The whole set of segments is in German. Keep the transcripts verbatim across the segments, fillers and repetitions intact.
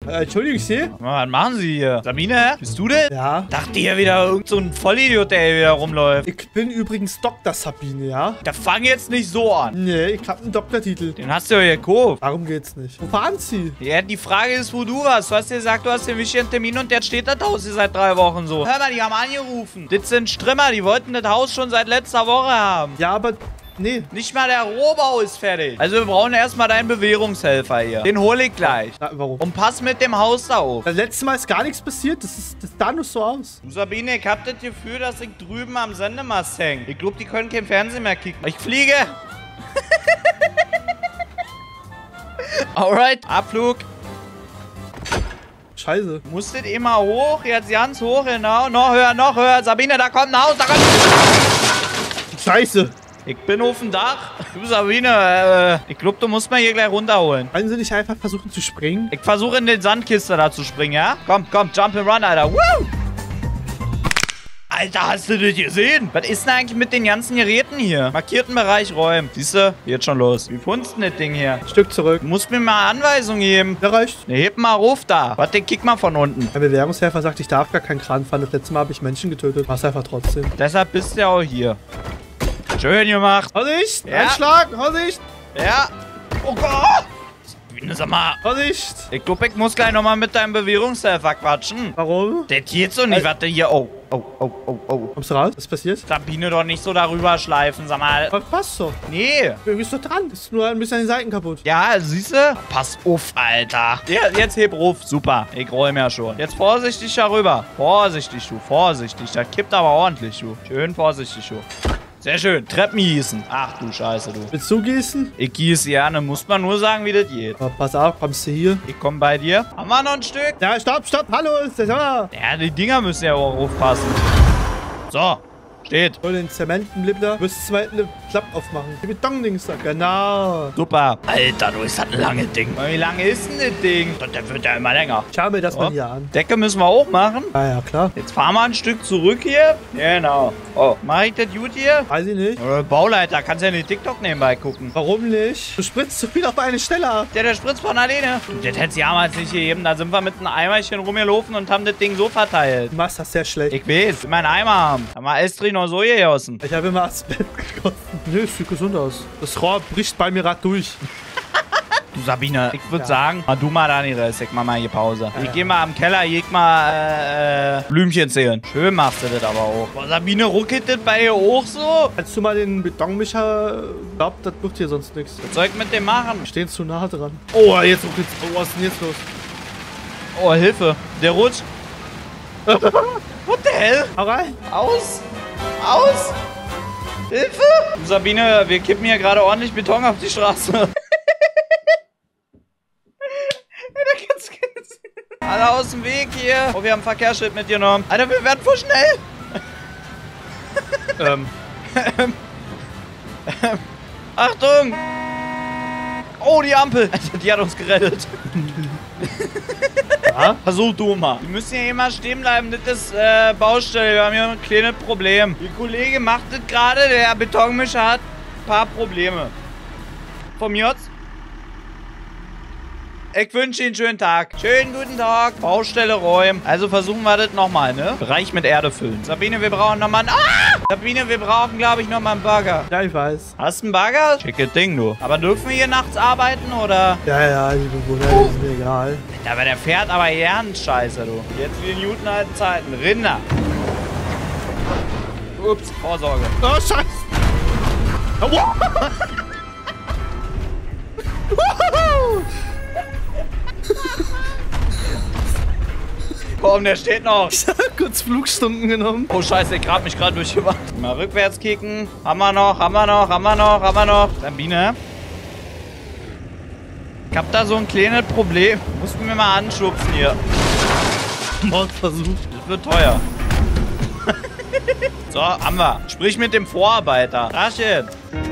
Äh, Entschuldigung, Sie? Was machen Sie hier? Sabine, bist du denn? Ja. Dachte hier wieder irgend so ein Vollidiot, der hier wieder rumläuft. Ich bin übrigens Doktor Sabine, ja? Da fang jetzt nicht so an. Nee, ich hab einen Doktortitel. Den hast du ja gekauft. Darum geht's nicht. Wo fahren Sie? Ja, die Frage ist, wo du warst. Du hast dir gesagt, du hast den wichtigen Termin und der steht das Haus hier seit drei Wochen so. Hör mal, die haben angerufen. Das sind Strimmer, die wollten das Haus schon seit letzter Woche haben. Ja, aber... Nee. Nicht mal der Rohbau ist fertig. Also wir brauchen erstmal deinen Bewährungshelfer hier. Den hole ich gleich. Na, warum? Und pass mit dem Haus da auf. Das letzte Mal ist gar nichts passiert. Das, ist, das sah nur so aus. Du Sabine, ich hab das Gefühl, dass ich drüben am Sendemast hänge. Ich glaube, die können kein Fernsehen mehr kicken. Ich fliege. Alright, Abflug. Scheiße. Musstet immer hoch, jetzt ganz hoch, genau. Noch höher, noch höher. Sabine, da kommt ein Haus, da kommt... Scheiße. Ich bin auf dem Dach. Du Sabine, äh, ich glaube, du musst mal hier gleich runterholen. Wollen Sie nicht einfach versuchen zu springen? Ich versuche in den Sandkiste da zu springen, ja? Komm, komm, jump and run, Alter. Woo! Alter, hast du das gesehen? Was ist denn eigentlich mit den ganzen Geräten hier? Markierten Bereich räumen. Siehst du? Jetzt schon los. Wie funzt denn das Ding hier? Ein Stück zurück. Du musst mir mal Anweisungen geben. Der reicht. Ne, heb mal Ruf da. Warte, kick mal von unten. Der Bewährungshelfer sagt, ich darf gar keinen Kran fahren. Das letzte Mal habe ich Menschen getötet. Mach's einfach trotzdem. Deshalb bist du ja auch hier. Schön gemacht. Vorsicht! Ja. Einschlag! Vorsicht! Ja. Oh Gott. Sag mal. Vorsicht! Ich glaube, ich muss gleich nochmal mit deinem Bewährungshelfer quatschen. Warum? Das geht so nicht. Äh. Warte hier. Oh, oh, oh, oh, oh. Kommst du raus? Was ist passiert? Sabine doch nicht so darüber schleifen, sag mal. Was passt doch? Nee. Du bist doch dran. Ist nur ein bisschen an den Seiten kaputt. Ja, siehst du? Pass auf, Alter. Ja, jetzt heb Ruf. Super. Ich räume ja schon. Jetzt vorsichtig darüber. Vorsichtig, du. Vorsichtig. Das kippt aber ordentlich, du. Schön vorsichtig, du. Sehr schön. Treppen gießen. Ach du Scheiße, du. Willst du gießen? Ich gieße gerne. Muss man nur sagen, wie das geht. Aber pass auf, kommst du hier? Ich komme bei dir. Haben wir noch ein Stück? Ja, stopp, stopp. Hallo, ist das da? Ja, die Dinger müssen ja auch aufpassen. So. Steht. Und den Zementenblibbler müsstest du mal eine Klappe aufmachen. Die Betondings da. Genau. Super. Alter, du, ist das ein langes Ding. Wie lange ist denn das Ding? Das wird ja immer länger. Schau mir das So. mal hier an. Decke müssen wir auch machen. Ah ja, klar. Jetzt fahren wir ein Stück zurück hier. Genau. Oh, mach ich das gut hier? Weiß ich nicht. Äh, Bauleiter, kannst ja nicht TikTok nebenbei gucken. Warum nicht? Du spritzt zu viel auf eine Stelle ab. Der, der spritzt von alleine. Das hätte es damals nicht gegeben. Da sind wir mit einem Eimerchen rumgelaufen und haben das Ding so verteilt. Du machst das sehr schlecht. Ich weiß, ich meinen Eimer haben. Haben wir Estri noch so gegossen. Ich habe immer Asbest gekostet. Nö, es sieht gesund aus. Das Rohr bricht bei mir grad durch. Du Sabine, ich würde Ja. sagen, mach du mal da den Rest. Ich mach mal hier Pause. Ja, ich ja. geh mal am Keller, jeg mal äh, äh, Blümchen zählen. Schön machst du das aber auch. Boah, Sabine, ruckelt das bei dir auch so? Kannst du mal den Betonmischer... Ich glaub, das wird hier sonst nichts. Was soll ich mit dem machen? Wir stehen zu nah dran. Oh, jetzt ruckelt's. Oh, was ist denn jetzt los? Oh, Hilfe. Der rutscht. What the hell? Hau rein. Aus! Aus! Hilfe! Du, Sabine, wir kippen hier gerade ordentlich Beton auf die Straße. Da kannst du- Alle aus dem Weg hier. Oh, wir haben ein Verkehrsschild mitgenommen. Alter, wir werden voll schnell. Ähm. Achtung! Oh, die Ampel. Alter, die hat uns gerettet. Ja? Versuch du mal. Wir müssen hier immer stehen bleiben. Das ist äh, Baustelle. Wir haben hier ein kleines Problem. Die Kollege macht das gerade. Der Betonmischer hat ein paar Probleme. Von mir aus. Ich wünsche Ihnen einen schönen Tag. Schönen guten Tag. Baustelle räumen. Also versuchen wir das nochmal, ne? Bereich mit Erde füllen. Sabine, wir brauchen nochmal einen... Ah! Sabine, wir brauchen, glaube ich, nochmal einen Bagger. Ja, ich weiß. Hast du einen Bagger? Schickes Ding, du. Aber dürfen wir hier nachts arbeiten, oder? Ja, ja, liebe Bruder, ist mir egal. Aber der fährt aber ganz scheiße, du. Jetzt wie in guten alten Zeiten. Rinder. Ups, Vorsorge. Oh, Scheiße. Oh, wow. Komm, der steht noch. Ich hab kurz Flugstunden genommen. Oh, scheiße, ich grab mich gerade durch die Wand. Mal rückwärts kicken. Haben wir noch, haben wir noch, haben wir noch, haben wir noch. Sabine. Ich hab da so ein kleines Problem. Musst du mir mal anschubsen hier. Mordversuch. Das wird teuer. So, haben wir. Sprich mit dem Vorarbeiter. Raschen.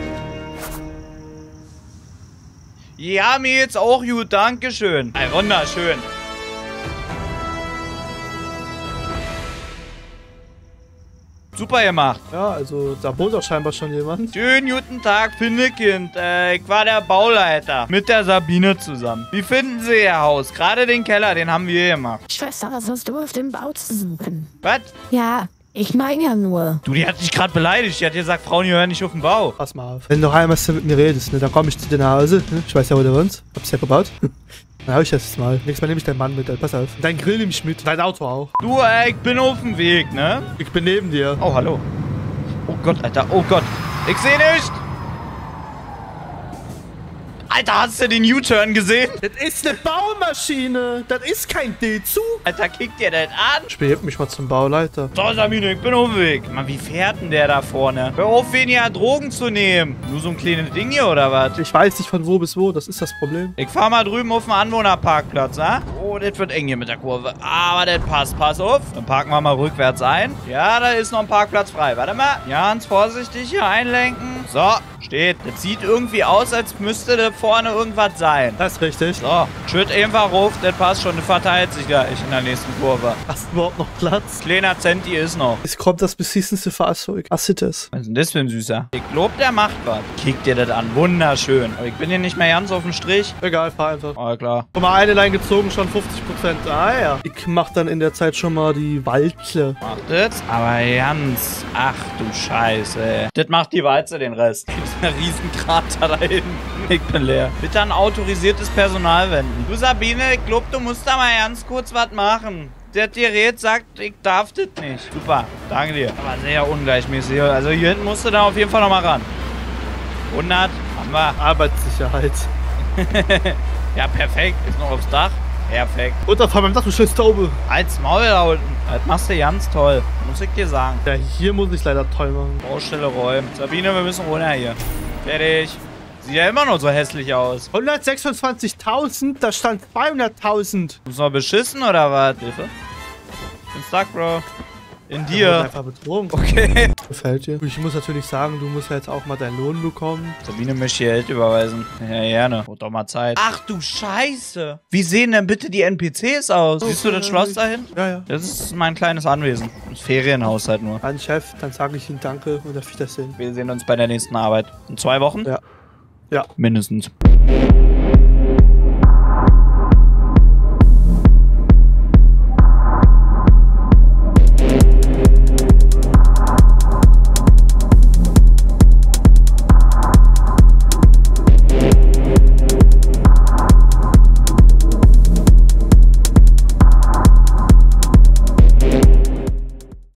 Ja, mir jetzt auch gut. Dankeschön. Ein wunderschön. Super gemacht. Ja, also da wohnt auch scheinbar schon jemand. Schönen guten Tag, Findekind. Äh, ich war der Bauleiter. Mit der Sabine zusammen. Wie finden Sie Ihr Haus? Gerade den Keller, den haben wir gemacht. Schwester, was hast du auf dem Bau zu suchen? Was? Ja, ich meine ja nur. Du, die hat dich gerade beleidigt. Die hat gesagt, Frauen, die hören nicht auf den Bau. Pass mal auf. Wenn du noch einmal mit mir redest, ne, dann komme ich zu dir nach Hause. Ne? Ich weiß ja, wo du wohnst. Hab's ja gebaut. Dann hab ich das jetzt mal. Nächstes Mal nehme ich deinen Mann mit. Pass auf. Dein Grill nehme ich mit. Dein Auto auch. Du, äh, ich bin auf dem Weg, ne? Ich bin neben dir. Oh, hallo. Oh Gott, Alter. Oh Gott. Ich sehe nicht. Alter, hast du den U-Turn gesehen? Das ist eine Baumaschine. Das ist kein D-Zug. Alter, kick dir das an. Ich beheb mich mal zum Bauleiter. So, Sabine, ich bin auf dem Weg. Mann, wie fährt denn der da vorne? Hör auf, weniger Drogen zu nehmen. Nur so ein kleines Ding hier, oder was? Ich weiß nicht von wo bis wo. Das ist das Problem. Ich fahr mal drüben auf dem Anwohnerparkplatz, ne? Oh, das wird eng hier mit der Kurve. Aber das passt. Pass auf. Dann parken wir mal rückwärts ein. Ja, da ist noch ein Parkplatz frei. Warte mal. Ganz vorsichtig hier einlenken. So, steht. Das sieht irgendwie aus, als müsste da vorne irgendwas sein. Das ist richtig. So, schütt einfach ruf. Das passt schon. Das verteilt sich gleich in der nächsten Kurve. Hast du überhaupt noch Platz? Kleiner Centi ist noch. Es kommt das beschissenste Fahrzeug. Was ist das? Was ist denn das für ein Süßer? Ich glaub, der macht was. Kick dir das an. Wunderschön. Aber ich bin hier nicht mehr ganz auf dem Strich. Egal, fahr einfach. Oh, klar. Guck mal, eine Line gezogen, schon fünfzig Prozent. Ah ja. Ich mach dann in der Zeit schon mal die Walze. Macht das? Aber ganz... Ach du Scheiße. Das macht die Walze den Rest. Gibt ein riesen Krater da hinten. Ich bin leer. Bitte an autorisiertes Personal wenden. Du Sabine, ich glaub, du musst da mal ganz kurz was machen. Der Gerät sagt, ich darf das nicht. Super, danke dir. Aber sehr ungleichmäßig. Also hier hinten musst du da auf jeden Fall noch mal ran. hundert, haben wir. Arbeitssicherheit. Ja, perfekt. Ist noch aufs Dach. Perfekt. Unterfahren beim Dach, du scheiß Taube. Als Maul da unten. Das machst du ganz toll. Muss ich dir sagen. Ja, hier muss ich leider toll machen. Baustelle räumen. Sabine, wir müssen runter hier. Fertig. Sieht ja immer noch so hässlich aus. hundertsechsundzwanzigtausend, da stand zweihunderttausend. Muss noch beschissen oder was? Hilfe? Ich bin stuck, Bro. In Ja, dir. einfach betrogen. Okay. Gefällt dir? Ich muss natürlich sagen, du musst ja jetzt auch mal deinen Lohn bekommen. Sabine möchte hier Geld überweisen. Ja, gerne. Wird doch mal Zeit. Ach du Scheiße. Wie sehen denn bitte die N P Cs aus? Siehst du das Schloss da hinten? Ja, ja. Das ist mein kleines Anwesen. Das Ferienhaus halt nur. An Chef, dann sage ich ihm Danke und auf Wiedersehen. Wir sehen uns bei der nächsten Arbeit. In zwei Wochen? Ja. Ja. Mindestens.